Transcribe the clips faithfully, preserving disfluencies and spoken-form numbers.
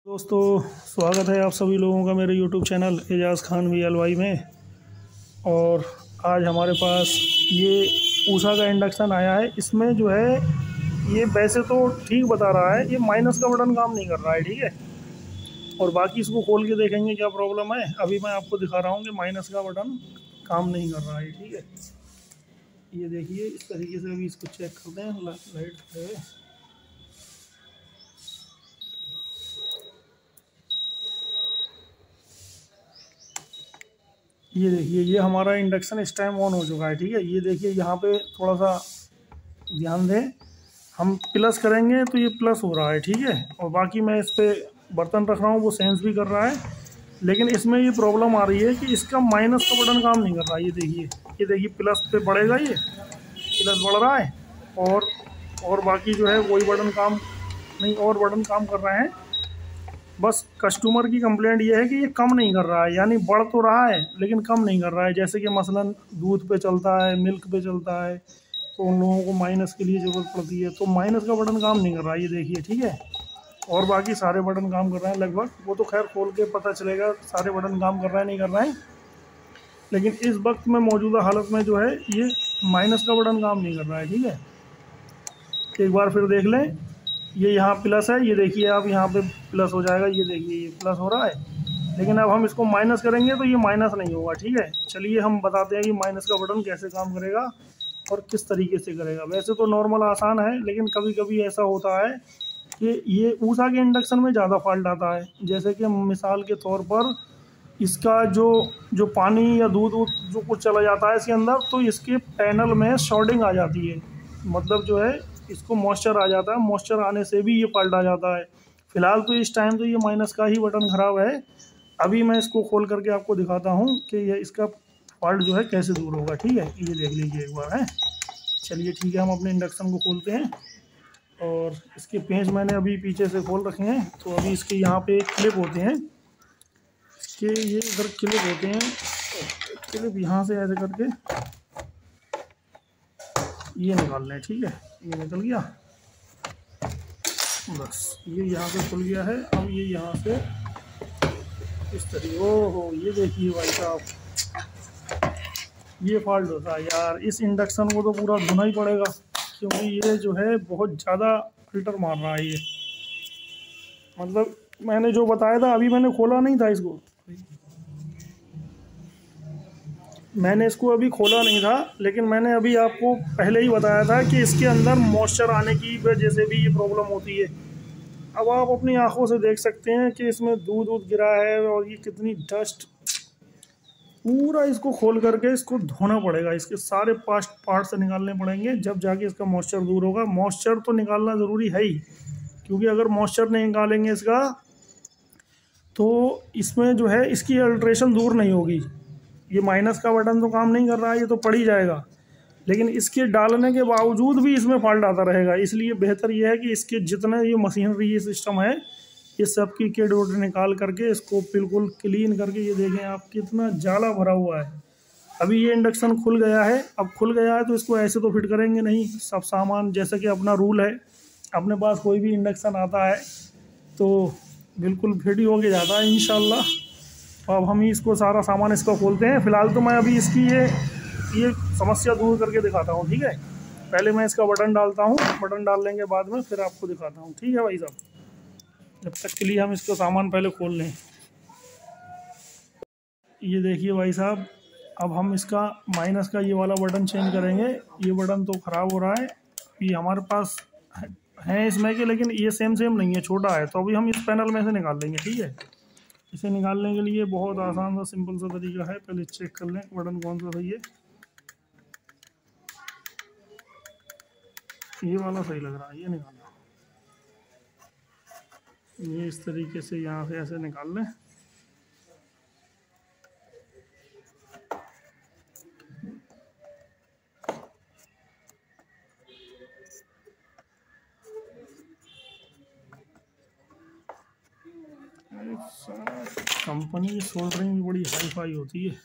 दोस्तों, स्वागत है आप सभी लोगों का मेरे YouTube channel Ejaz Khan V L Y में। और आज हमारे पास ये ऊषा का इंडक्शन आया है। इसमें जो है ये वैसे तो ठीक बता रहा है, ये माइनस का बटन काम नहीं कर रहा है, ठीक है। और बाकी इसको खोल के देखेंगे क्या प्रॉब्लम है। अभी मैं आपको दिखा रहा हूँ कि माइनस का बटन काम नहीं कर रहा है, ठीक है। ये देखिए, इस तरीके से अभी इसको चेक करते हैं। लाइट है, ये देखिए, ये हमारा इंडक्शन इस टाइम ऑन हो चुका है, ठीक है। ये देखिए, यहाँ पे थोड़ा सा ध्यान दें, हम प्लस करेंगे तो ये प्लस हो रहा है, ठीक है। और बाकी मैं इस पर बर्तन रख रहा हूँ, वो सेंस भी कर रहा है। लेकिन इसमें ये प्रॉब्लम आ रही है कि इसका माइनस का बटन काम नहीं कर रहा है। ये देखिए, ये देखिए प्लस पे बढ़ेगा, ये प्लस बढ़ रहा है। और और बाकी जो है वही बटन काम नहीं, और बटन काम कर रहे हैं। बस कस्टमर की कंप्लेंट ये है कि ये कम नहीं कर रहा है, यानी बढ़ तो रहा है लेकिन कम नहीं कर रहा है। जैसे कि मसलन दूध पे चलता है, मिल्क पे चलता है, तो उन लोगों को माइनस के लिए ज़रूरत पड़ती है। तो माइनस का बटन काम नहीं कर रहा है, ये देखिए, ठीक है। और बाकी सारे बटन काम कर रहे हैं लगभग। वो तो खैर खोल के पता चलेगा सारे बटन काम कर रहे हैं नहीं कर रहे हैं। लेकिन इस वक्त में मौजूदा हालत में जो है ये माइनस का बटन काम नहीं कर रहा है, ठीक है। एक बार फिर देख लें, ये यहाँ प्लस है, ये देखिए आप, यहाँ पे प्लस हो जाएगा, ये देखिए ये प्लस हो रहा है। लेकिन अब हम इसको माइनस करेंगे तो ये माइनस नहीं होगा, ठीक है। चलिए हम बताते हैं कि माइनस का बटन कैसे काम करेगा और किस तरीके से करेगा। वैसे तो नॉर्मल आसान है, लेकिन कभी कभी ऐसा होता है कि ये ऊषा के इंडक्शन में ज़्यादा फॉल्ट आता है। जैसे कि मिसाल के तौर पर इसका जो जो पानी या दूध वूध जो कुछ चला जाता है इसके अंदर, तो इसके पैनल में शॉर्टिंग आ जाती है। मतलब जो है इसको मॉइस्चर आ जाता है, मॉइस्चर आने से भी ये फॉल्ट आ जाता है। फ़िलहाल तो इस टाइम तो ये माइनस का ही बटन ख़राब है। अभी मैं इसको खोल करके आपको दिखाता हूँ कि ये इसका फॉल्ट जो है कैसे दूर होगा, ठीक है। ये देख लीजिए एक बार है। चलिए ठीक है, हम अपने इंडक्शन को खोलते हैं। और इसके पेंच मैंने अभी पीछे से खोल रखे हैं। तो अभी इसके यहाँ पे क्लिप होते हैं, इसके ये इधर क्लिप होते हैं। क्लिप यहाँ से ऐसे करके ये निकालना है, ठीक है। ये निकल गया, बस ये यहाँ से खुल गया है। अब ये यहाँ से इस तरीके, ओहो ये देखिए भाई साहब, ये फॉल्ट होता है यार। इस इंडक्शन को तो पूरा धोना ही पड़ेगा, क्योंकि ये जो है बहुत ज़्यादा फिल्टर मार रहा है ये। मतलब मैंने जो बताया था, अभी मैंने खोला नहीं था इसको, मैंने इसको अभी खोला नहीं था, लेकिन मैंने अभी आपको पहले ही बताया था कि इसके अंदर मॉइस्चर आने की वजह से भी ये प्रॉब्लम होती है। अब आप अपनी आंखों से देख सकते हैं कि इसमें दूध दूध गिरा है और ये कितनी डस्ट। पूरा इसको खोल करके इसको धोना पड़ेगा, इसके सारे पास्ट पार्ट से निकालने पड़ेंगे, जब जाके इसका मॉइस्चर दूर होगा। मॉइस्चर तो निकालना ज़रूरी है ही, क्योंकि अगर मॉइस्चर नहीं निकालेंगे इसका, तो इसमें जो है इसकी अल्ट्रेशन दूर नहीं होगी। ये माइनस का बटन तो काम नहीं कर रहा है, ये तो पड़ ही जाएगा। लेकिन इसके डालने के बावजूद भी इसमें फॉल्ट आता रहेगा। इसलिए बेहतर ये है कि इसके जितने ये मशीनरी ये सिस्टम है, ये सब की किड वुड निकाल करके इसको बिल्कुल क्लीन करके, ये देखें आप कितना जाला भरा हुआ है। अभी ये इंडक्शन खुल गया है। अब खुल गया है तो इसको ऐसे तो फिट करेंगे नहीं, सब सामान जैसे कि अपना रूल है, अपने पास कोई भी इंडक्शन आता है तो बिल्कुल फिट ही होके जाता है इंशाल्लाह। तो अब हम ही इसको सारा सामान इसका खोलते हैं। फ़िलहाल तो मैं अभी इसकी ये ये समस्या दूर करके दिखाता हूँ, ठीक है। पहले मैं इसका बटन डालता हूँ, बटन डालने के बाद में फिर आपको दिखाता हूँ, ठीक है भाई साहब। जब तक के लिए हम इसको सामान पहले खोल लें। ये देखिए भाई साहब, अब हम इसका माइनस का ये वाला बटन चेंज करेंगे। ये बटन तो ख़राब हो रहा है, ये हमारे पास है इसमें के, लेकिन ये सेम सेम नहीं है, छोटा है। तो अभी हम इस पैनल में से निकाल लेंगे, ठीक है। इसे निकालने के लिए बहुत आसान सा सिंपल सा तरीका है। पहले चेक कर लें बटन कौन सा सही है। ये वाला सही लग रहा है, ये निकालना। ये इस तरीके से यहाँ से ऐसे निकाल लें। कंपनी की सोल्डरिंग भी बड़ी हाई फाई होती है।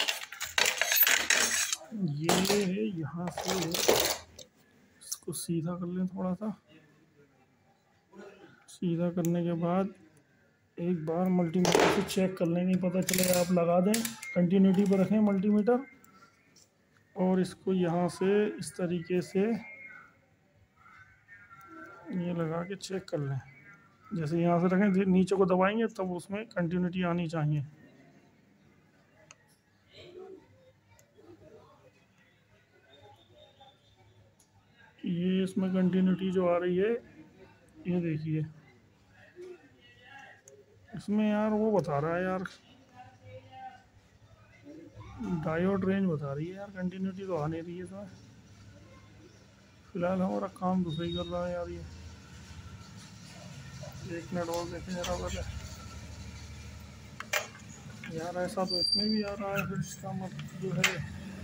ये है, यहाँ से इसको सीधा कर लें, थोड़ा सा सीधा करने के बाद एक बार मल्टीमीटर से चेक कर लेंगे, पता चले आप लगा दें, कंटिन्यूटी पर रखें मल्टीमीटर और इसको यहाँ से इस तरीके से ये लगा के चेक कर लें। जैसे यहाँ से रखें, नीचे को दबाएंगे तब उसमें कंटिन्यूटी आनी चाहिए। ये इसमें कंटिन्यूटी जो आ रही है, ये देखिए इसमें यार वो बता रहा है यार, डायोड रेंज बता रही है यार, कंटिन्यूटी तो आ नहीं रही है इसमें। फिलहाल हमारा काम तो सही कर रहा है यार। ये एक मिनट और देखें जरा पहले यार, ऐसा तो इसमें भी आ रहा है, फिर इसका मतलब जो है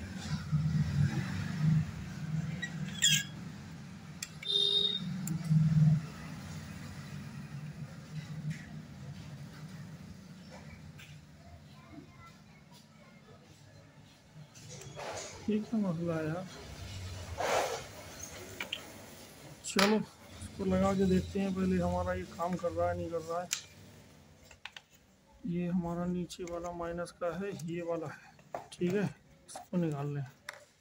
ठीक है मसला है यार। चलो इसको लगा के देखते हैं पहले हमारा ये काम कर रहा है नहीं कर रहा है। ये हमारा नीचे वाला माइनस का है, ये वाला है, ठीक है, इसको निकाल लें।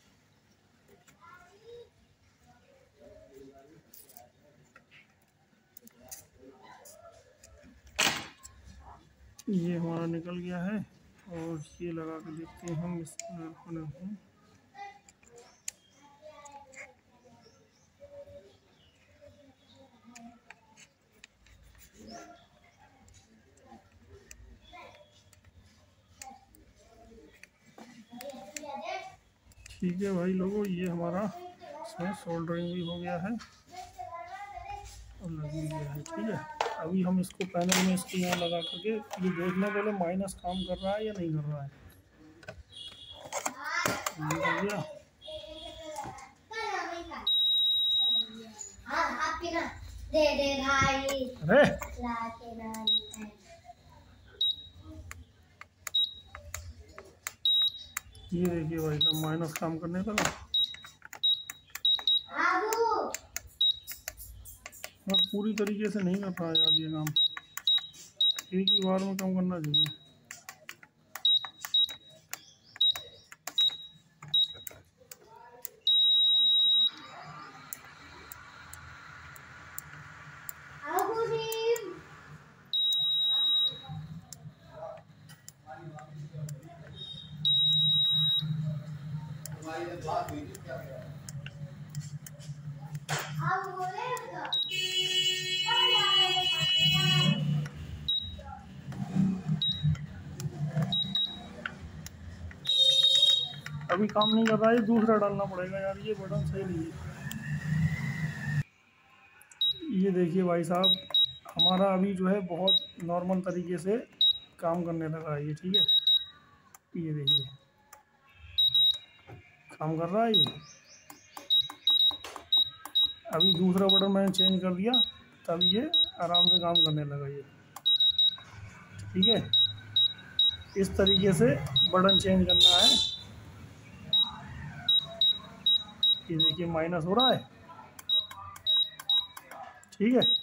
ये हमारा निकल गया है और ये लगा के देखते हैं हम इसमें। ठीक है भाई लोगों, ये हमारा इसमें सोल्डरिंग भी हो गया है और लग भी गया है। ठीक है, अभी हम इसको पैनल में इसके यहाँ लगा करके ये देखना पहले माइनस काम कर रहा है या नहीं कर रहा है। ये हो गया। अरे ये देखिए भाई साहब, माइनस काम करने लगा और पूरी तरीके से नहीं कर रहा है यार ये काम, एक ही बार में काम करना चाहिए। अभी काम नहीं कर रहा है, दूसरा डालना पड़ेगा यार, ये बटन सही नहीं है। ये देखिए भाई साहब, हमारा अभी जो है बहुत नॉर्मल तरीके से काम करने लगा है ये। ठीक है, ये देखिए काम कर रहा है ये। अभी दूसरा बटन मैंने चेंज कर दिया तब ये आराम से काम करने लगा ये। ठीक है, इस तरीके से बटन चेंज करना है। ये देखिए माइनस हो रहा है। ठीक है,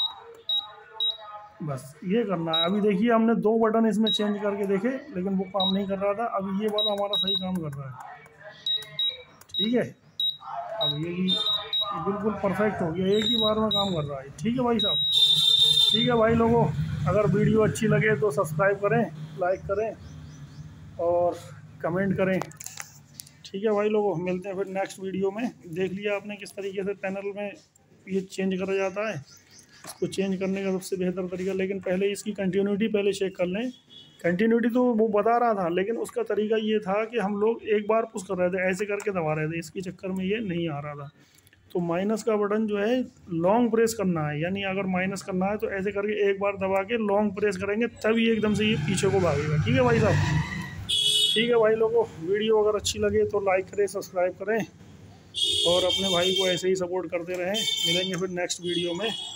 बस ये करना है। अभी देखिए हमने दो बटन इसमें चेंज करके देखे लेकिन वो काम नहीं कर रहा था, अभी ये वाला हमारा सही काम कर रहा है। ठीक है, अब ये भी बिल्कुल परफेक्ट हो गया, एक ही बार में काम कर रहा है। ठीक है भाई साहब। ठीक है भाई लोगों, अगर वीडियो अच्छी लगे तो सब्सक्राइब करें, लाइक करें और कमेंट करें। ठीक है भाई लोगों, मिलते हैं फिर नेक्स्ट वीडियो में। देख लिया आपने किस तरीके से पैनल में ये चेंज करा जाता है। इसको चेंज करने का सबसे बेहतर तरीका, लेकिन पहले इसकी कंटिन्यूटी पहले चेक कर लें। कंटिन्यूटी तो वो बता रहा था लेकिन उसका तरीका ये था कि हम लोग एक बार पुश कर रहे थे, ऐसे करके दबा रहे थे, इसके चक्कर में ये नहीं आ रहा था। तो माइनस का बटन जो है लॉन्ग प्रेस करना है, यानी अगर माइनस करना है तो ऐसे करके एक बार दबा के लॉन्ग प्रेस करेंगे तभी एकदम से ये पीछे को भागेगा। ठीक है भाई साहब। ठीक है भाई लोगों, वीडियो अगर अच्छी लगे तो लाइक करें, सब्सक्राइब करें और अपने भाई को ऐसे ही सपोर्ट करते रहें। मिलेंगे फिर नेक्स्ट वीडियो में।